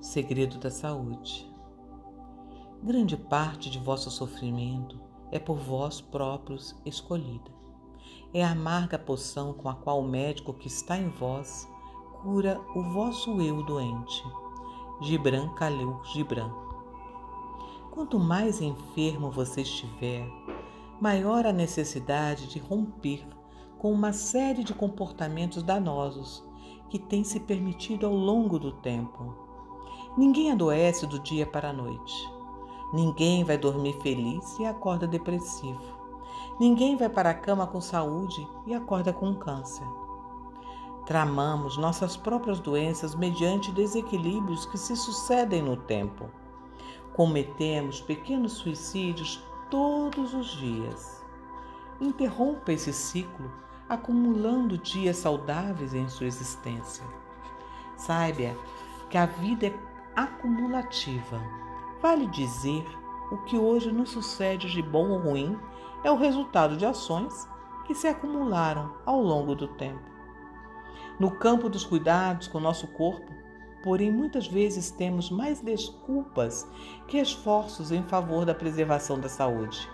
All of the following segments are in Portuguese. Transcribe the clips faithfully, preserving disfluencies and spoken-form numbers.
Segredo da saúde. Grande parte de vosso sofrimento é por vós próprios escolhida. É a amarga poção com a qual o médico que está em vós cura o vosso eu doente. Gibran Khalil Gibran. Quanto mais enfermo você estiver, maior a necessidade de romper com uma série de comportamentos danosos que tem se permitido ao longo do tempo. Ninguém adoece do dia para a noite. Ninguém vai dormir feliz e acorda depressivo. Ninguém vai para a cama com saúde e acorda com câncer. Tramamos nossas próprias doenças mediante desequilíbrios que se sucedem no tempo. Cometemos pequenos suicídios todos os dias. Interrompa esse ciclo, acumulando dias saudáveis em sua existência. Saiba que a vida é acumulativa. Vale dizer, o que hoje nos sucede de bom ou ruim é o resultado de ações que se acumularam ao longo do tempo. No campo dos cuidados com nosso corpo, porém, muitas vezes temos mais desculpas que esforços em favor da preservação da saúde.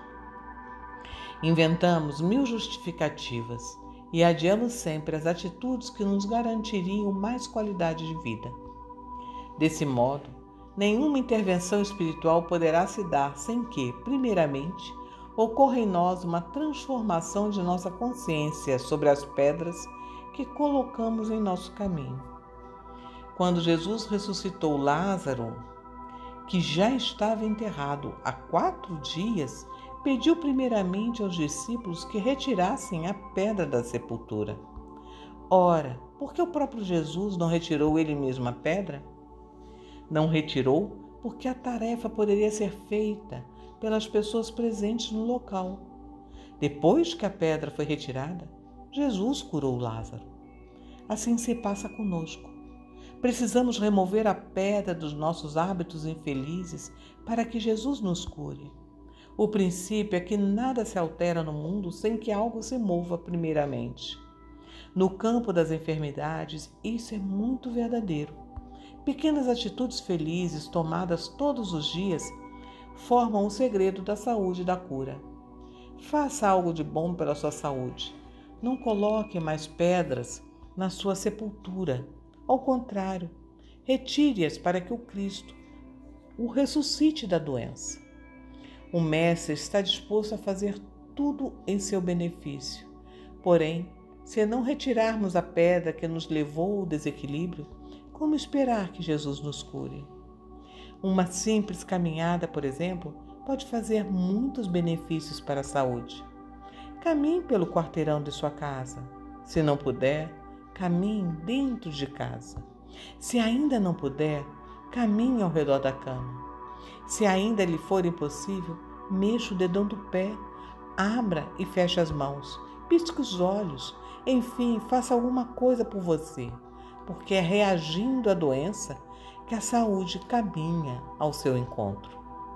Inventamos mil justificativas e adiamos sempre as atitudes que nos garantiriam mais qualidade de vida. Desse modo, nenhuma intervenção espiritual poderá se dar sem que, primeiramente, ocorra em nós uma transformação de nossa consciência sobre as pedras que colocamos em nosso caminho. Quando Jesus ressuscitou Lázaro, que já estava enterrado há quatro dias, pediu primeiramente aos discípulos que retirassem a pedra da sepultura. Ora, por que o próprio Jesus não retirou ele mesmo a pedra? Não retirou porque a tarefa poderia ser feita pelas pessoas presentes no local. Depois que a pedra foi retirada, Jesus curou Lázaro. Assim se passa conosco. Precisamos remover a pedra dos nossos hábitos infelizes para que Jesus nos cure. O princípio é que nada se altera no mundo sem que algo se mova primeiramente. No campo das enfermidades, isso é muito verdadeiro. Pequenas atitudes felizes tomadas todos os dias formam o segredo da saúde e da cura. Faça algo de bom pela sua saúde. Não coloque mais pedras na sua sepultura. Ao contrário, retire-as para que o Cristo o ressuscite da doença. O Mestre está disposto a fazer tudo em seu benefício. Porém, se não retirarmos a pedra que nos levou ao desequilíbrio, como esperar que Jesus nos cure? Uma simples caminhada, por exemplo, pode fazer muitos benefícios para a saúde. Caminhe pelo quarteirão de sua casa. Se não puder, caminhe dentro de casa. Se ainda não puder, caminhe ao redor da cama. Se ainda lhe for impossível, mexa o dedão do pé, abra e feche as mãos, pisque os olhos, enfim, faça alguma coisa por você, porque é reagindo à doença que a saúde caminha ao seu encontro.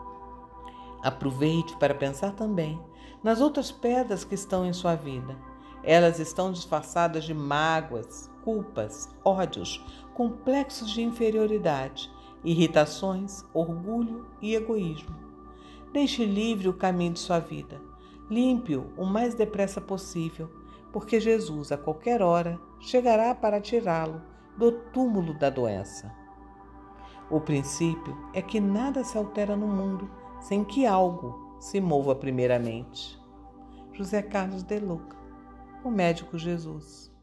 Aproveite para pensar também nas outras pedras que estão em sua vida. Elas estão disfarçadas de mágoas, culpas, ódios, complexos de inferioridade, irritações, orgulho e egoísmo. Deixe livre o caminho de sua vida. Limpe-o o mais depressa possível, porque Jesus, a qualquer hora, chegará para tirá-lo do túmulo da doença. O princípio é que nada se altera no mundo sem que algo se mova primeiramente. José Carlos de Luca, o médico Jesus.